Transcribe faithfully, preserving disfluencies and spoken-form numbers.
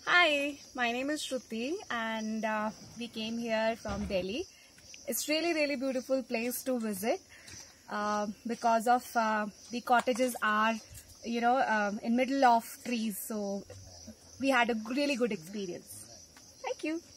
Hi, my name is Shruti and uh, we came here from Delhi. It's really really beautiful place to visit uh, because of uh, the cottages are you know um, in middle of trees, so we had a really good experience. Thank you.